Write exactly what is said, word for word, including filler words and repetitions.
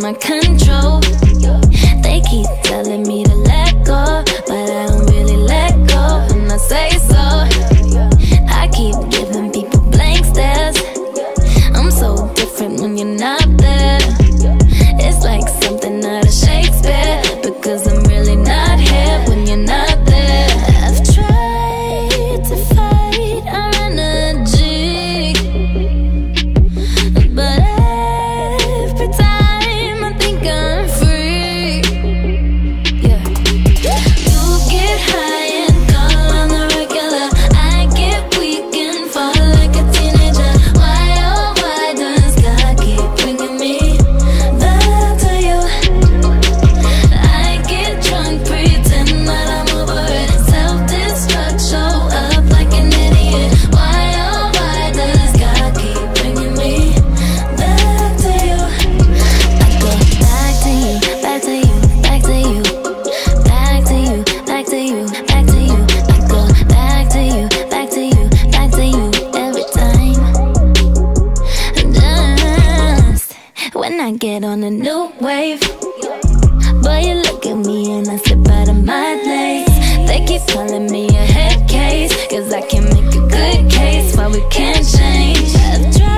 my control. They keep telling me to let go, but I don't really let go, and I say so. I keep giving people blank stares. I'm so different when you're not there. It's like something out of Shakespeare, because I'm really not here when you're not there. I've tried to fight our energy, but every time I think I'm free, yeah. You get high and call on the regular, I get weak and fall like a teenager. Why, oh why does God keep bringing me back to you? I get drunk, pretend that I'm over it, self-destruct, show up like an idiot. Why, oh why does God keep bringing me back to you? I go back to you, back to you, back to you, back to you, back to you, back to you. I go back to you, back to you, back to you every time. Just when I get on a new wave, boy, you look at me and I slip out of my lace. They keep calling me a head case, cause I can make a good case why we can't change. I've tried